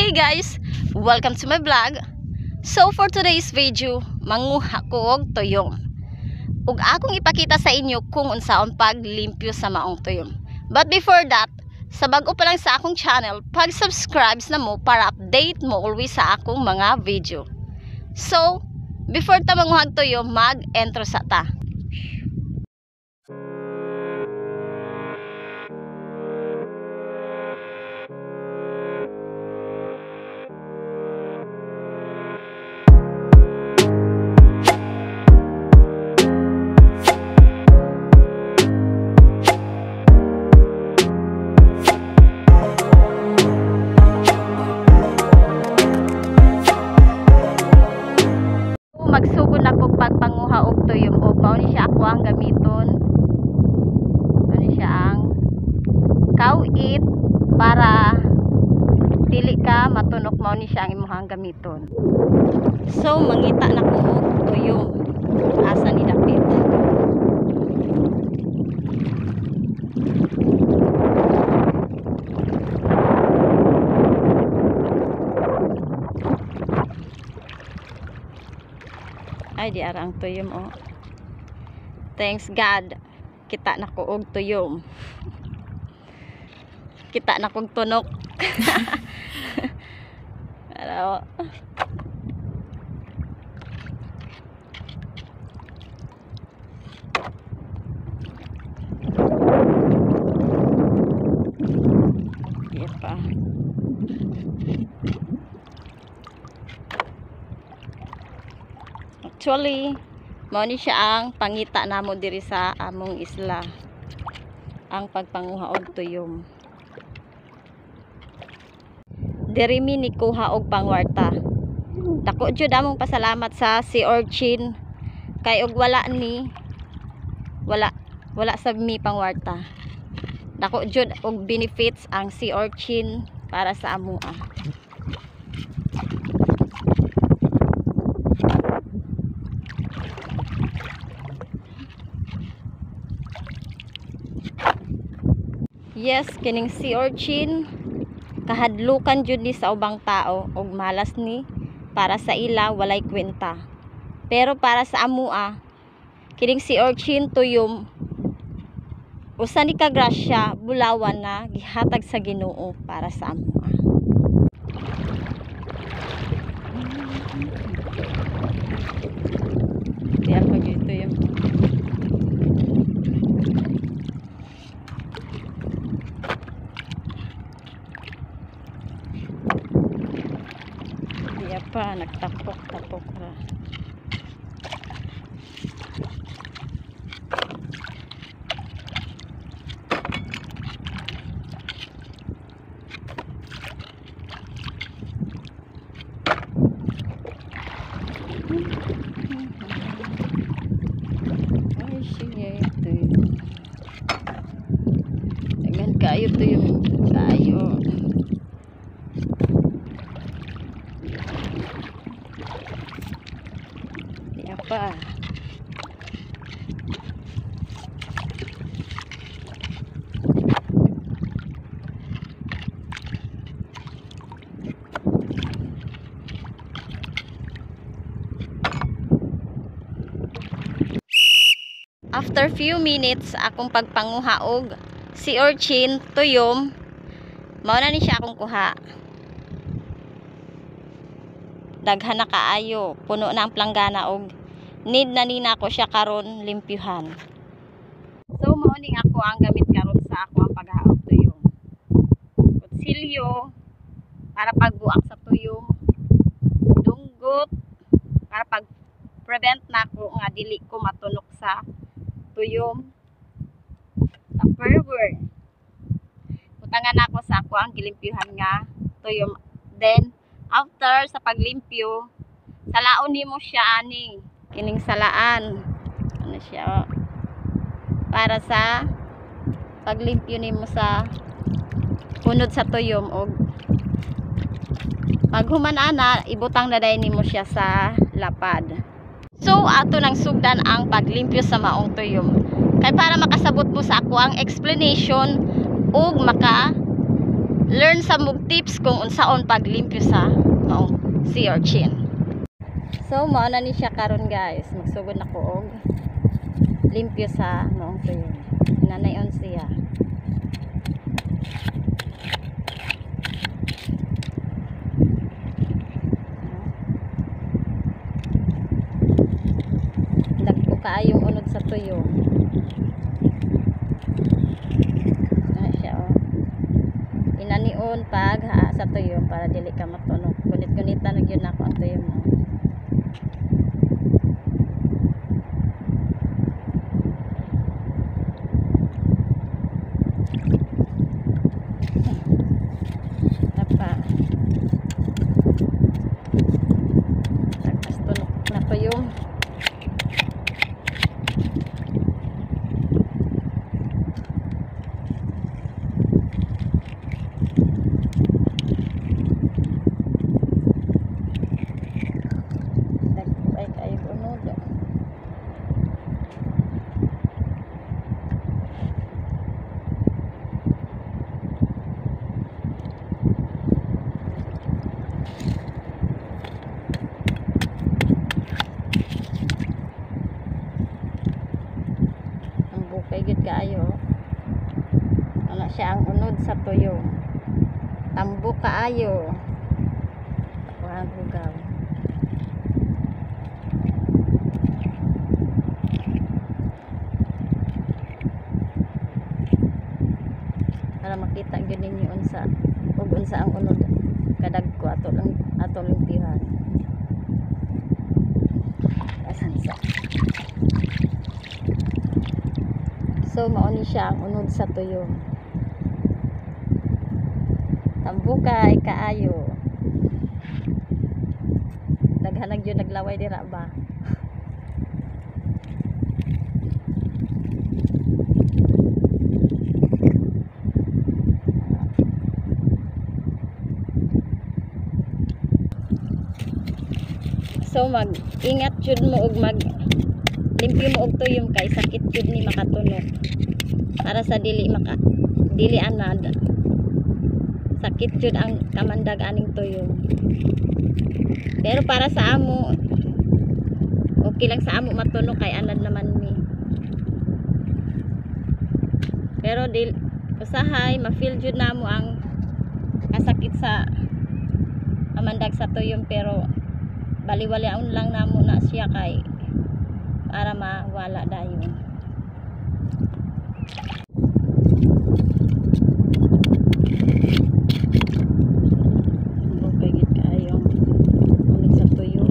Hey guys, welcome to my vlog. So for today's video, manguha ko og tuyom. Ug akong ipakita sa inyo kung unsaon paglimpyo sa maong tuyom. But before that, sa bag-o pa lang sa akong channel, pag-subscribe na mo para update mo always sa akong mga video. So, before ta manguha og tuyom, mag-intro sa ta. Magsugod ako pagpanguha og tuyom og mao ni siya ako ang gamiton. Ano siya ang kawit para dili ka matunok, mao ni siya ang imong gamiton. So mangita na ko og tuyom asa ni dapit. Ay, di arang tuyom, oh. Thanks God, kita na ko og tuyom. Kita na kong tunok. Ano? Yepa. Actually, mao ni siya ang pangita namo diri sa among isla, ang pagpanguha og tuyom. Diri mi ni kuha og pangwarta. Dako jud among pasalamat sa Sea Urchin kay og wala sa mi pangwarta. Dako jud og benefits ang Sea Urchin para sa amoa. Yes, kining Sea Urchin kahadlukan jud ni sa ubang tao og malas ni para sa ila walay kwenta. Pero para sa amoa, kining Sea Urchin tuyom usa ni ka grasya bulawan na gihatag sa Ginoo para sa amoa. Diyan ko dito yung pa nagtapok-tapok ra. Ay sige, ito yun. Dengan kayo ito yung kayo. Pa. After few minutes akong pagpanguha og Sea Urchin tuyom, mao na ni siya akong kuha. Daghan na kaayo, puno na ang planggana og need na nina ko siya karon limpyuhan. So mao ning ako ang gamit karon sa ako ang paghahaog tuyom. Kutsilyo para pagbuak sa tuyom, dunggot para pag prevent na ko nga dili ko matunok sa tuyom. Tupperware. Butangan ako sa ako ang gilimpyuhan nga tuyom. Then after sa paglimpyo, salaon nimo siya ani. Kining salaan. Ano siya? Para sa paglimpyo nimo sa punod sa tuyom og pag human ana, ibutang daday nimo siya sa lapad. So ato nang sugdan ang paglimpyo sa maong tuyom. Kay para makasabot mo sa ako ang explanation ug maka learn sa mug tips kung unsaon paglimpyo sa maong sea urchin. So mao na ni siya karon guys, magsugod na ko og limpyo sa maong tuyo. Nanayon siya. Dagko kaayong unod sa tuyo. Inanion pag sa tuyo para dili ka matunog. Gunit-gunitan na gyud nako ang tuyo mo. Tapa. Tapos tunog na tuyo. Bukay gid kaayo. Ana siya ang unod sa tuyo. Tambo kaayo. Ang lugaw. Para makita gyud ninyo unsa ug unsa ang unod kadagko ato lang pihan. Asan sa. So mao ni siya ang unod sa tuyo. Tambukay kaayo. Daghanag yun naglaway dira ba? So mag-ingat jud mo og limpyo mo og tuyom kay sakit jud ni makatunog. Para sa dili anad. Sakit jud ang kamandag aning tuyom. Pero para sa amo okay lang sa amo matunog kay anad naman mi. Pero usahay ma-feel jud namo ang kasakit sa kamandag sa tuyom pero baliwalaon lang namo na siya kay para mawala dayon. Okay gid kaayo unod sa tuyo.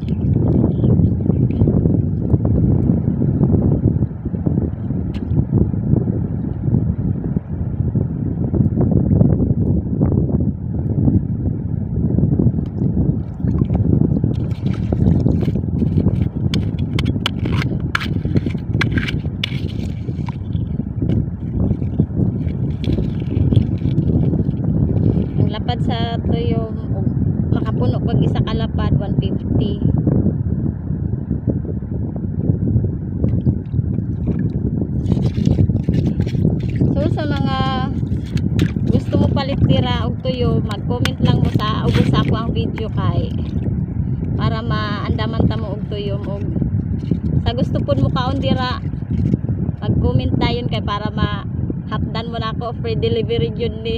Lapad sa tuyo makapuno pag isa kalapad 150. So sa mga gusto mo palit tira og tuyo, mag-comment lang mo sa ubos ako ang video kay para maandaman ta mo og tuyo og sa gusto pud mo kaon dira mag-comment dayon kay para mahapdan mo na ako free delivery jud ni.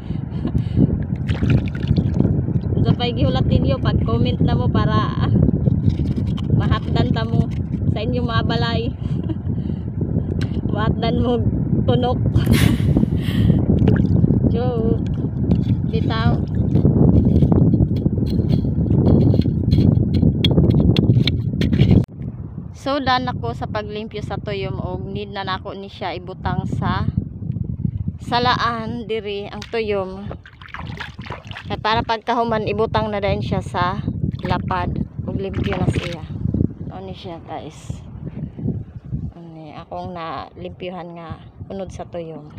So pay gihulat ninyo pag comment na mo para mahapdan ta mo sa inyong mga balay. Mahapdan mo tunok. Joke. Bitaw. So done ako sa paglimpyo sa tuyom og need na nako ni siya ibutang sa salaan diri ang tuyom. Kaya para pagkahuman ibutang na din siya sa lapad ug limpyo na siya. Ano siya guys. Ani akong na limpyuhan nga unod sa tuyom.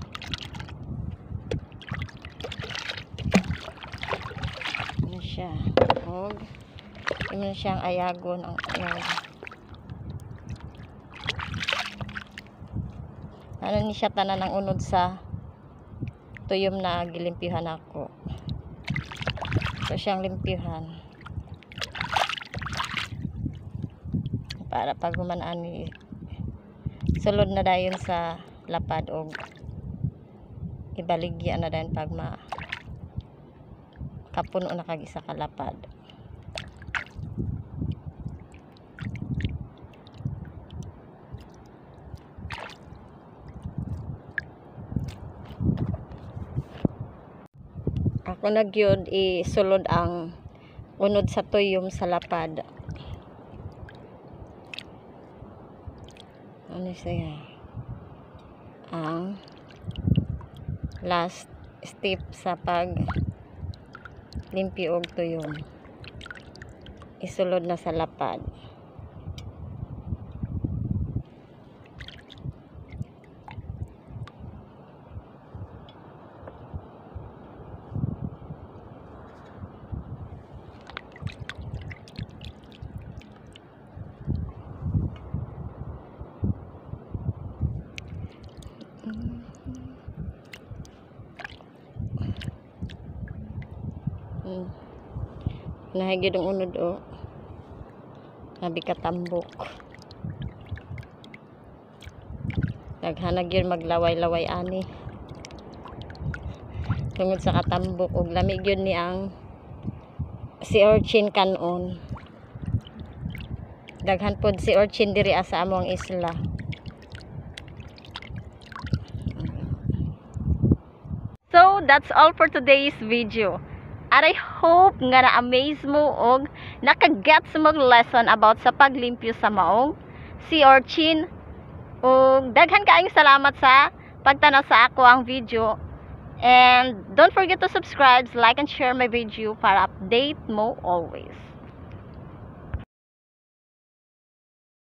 Ano siya. Og imo siyang ayagon ang ano ni siya tanan ang unod sa tuyom na gilimpyuhan ako. So siyang limpyuhan para pag humanaan ni sulod na dayon sa lapad og ibaligya na dayon pag kapuno na kag isa ka lapad. Ako nagyod isulod ang unod sa tuyom sa lapad. Ano siya? Ang last step sa pag limpyo og tuyom. Isulod na sa lapad. Nahigid ang unod o nabi katambok. Naghanag yun maglaway-laway ani tungod sa katambok og lamig yun ni ang si urchin kanon. Daghan pod si urchin diri sa among isla. So that's all for today's video. And I hope nga na-amaze mo og naka-gets mo lesson about sa paglimpyo sa maong sea urchin. Og daghan kaayong salamat sa pagtanaw sa ako ang video. And don't forget to subscribe, like, and share my video para update mo always.